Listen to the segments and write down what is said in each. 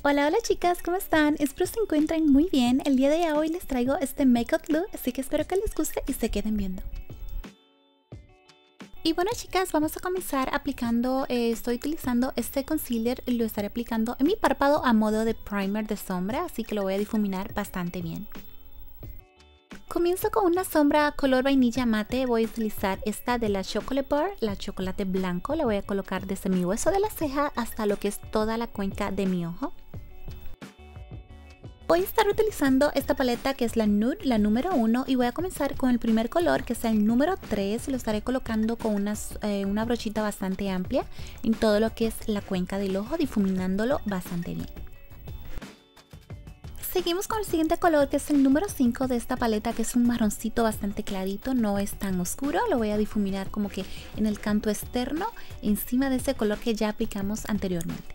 Hola, hola chicas, ¿cómo están? Espero se encuentren muy bien. El día de hoy les traigo este makeup look, así que espero que les guste y se queden viendo. Y bueno chicas, vamos a comenzar aplicando, estoy utilizando este concealer y lo estaré aplicando en mi párpado a modo de primer de sombra, así que lo voy a difuminar bastante bien. Comienzo con una sombra color vainilla mate. Voy a utilizar esta de la Chocolate Bar, la chocolate blanco. La voy a colocar desde mi hueso de la ceja hasta lo que es toda la cuenca de mi ojo. Voy a estar utilizando esta paleta que es la Nude, la número 1, y voy a comenzar con el primer color que es el número 3. Lo estaré colocando con una brochita bastante amplia en todo lo que es la cuenca del ojo, difuminándolo bastante bien. Seguimos con el siguiente color que es el número 5 de esta paleta, que es un marroncito bastante clarito, no es tan oscuro. Lo voy a difuminar como que en el canto externo encima de ese color que ya aplicamos anteriormente.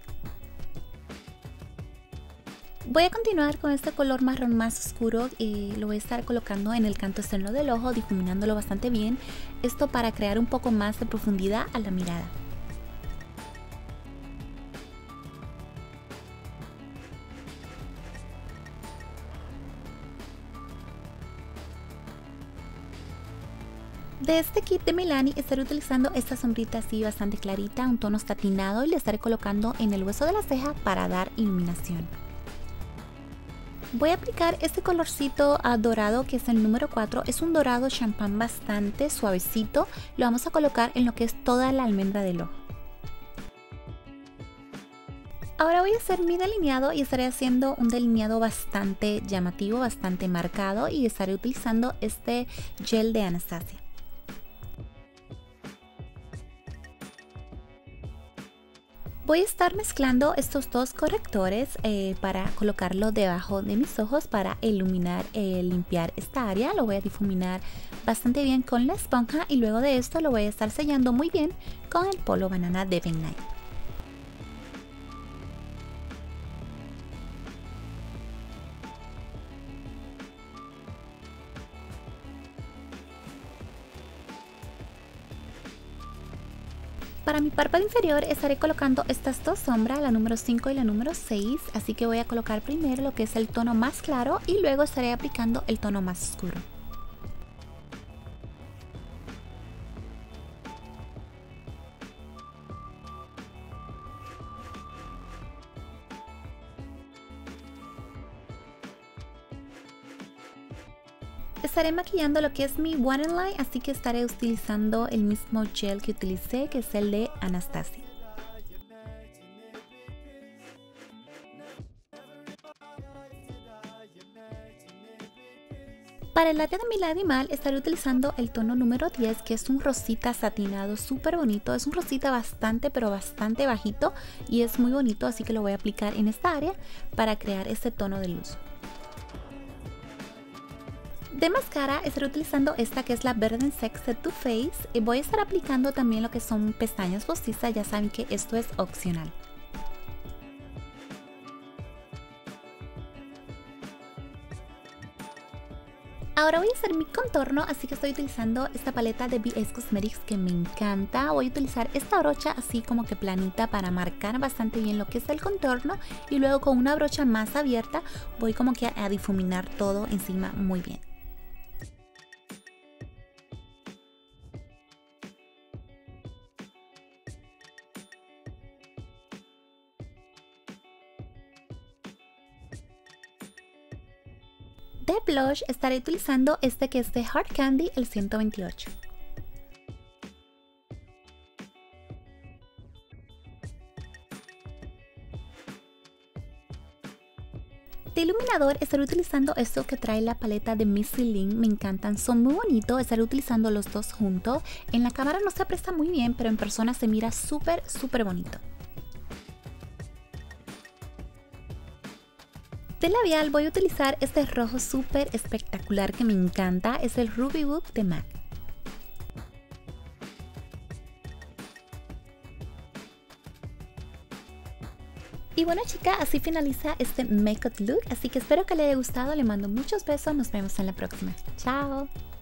Voy a continuar con este color marrón más oscuro y lo voy a estar colocando en el canto externo del ojo, difuminándolo bastante bien. Esto para crear un poco más de profundidad a la mirada. De este kit de Milani estaré utilizando esta sombrita así bastante clarita, un tono satinado, y le estaré colocando en el hueso de la ceja para dar iluminación. Voy a aplicar este colorcito dorado que es el número 4, es un dorado champán bastante suavecito, lo vamos a colocar en lo que es toda la almendra del ojo. Ahora voy a hacer mi delineado y estaré haciendo un delineado bastante llamativo, bastante marcado, y estaré utilizando este gel de Anastasia. Voy a estar mezclando estos dos correctores para colocarlo debajo de mis ojos para iluminar, limpiar esta área. Lo voy a difuminar bastante bien con la esponja y luego de esto lo voy a estar sellando muy bien con el polvo banana de Ben Nye. Para mi párpado inferior estaré colocando estas dos sombras, la número 5 y la número 6, así que voy a colocar primero lo que es el tono más claro y luego estaré aplicando el tono más oscuro. Estaré maquillando lo que es mi waterline, así que estaré utilizando el mismo gel que utilicé, que es el de Anastasia. Para el área de mi lagrimal estaré utilizando el tono número 10, que es un rosita satinado súper bonito. Es un rosita bastante pero bastante bajito y es muy bonito, así que lo voy a aplicar en esta área para crear este tono de luz. De máscara estaré utilizando esta que es la Verde Sex de Too Faced y voy a estar aplicando también lo que son pestañas postizas. Ya saben que esto es opcional. Ahora voy a hacer mi contorno, así que estoy utilizando esta paleta de BS Cosmetics que me encanta. Voy a utilizar esta brocha así como que planita para marcar bastante bien lo que es el contorno y luego con una brocha más abierta voy como que a difuminar todo encima muy bien. De blush estaré utilizando este que es de Hard Candy, el 128. De iluminador estaré utilizando estos que trae la paleta de Missy Lynn, me encantan, son muy bonitos. Estaré utilizando los dos juntos. En la cámara no se aprecia muy bien, pero en persona se mira súper bonito. De labial voy a utilizar este rojo súper espectacular que me encanta, es el Ruby Book de MAC. Y bueno chicas, así finaliza este makeup look, así que espero que les haya gustado, le mando muchos besos, nos vemos en la próxima. Chao.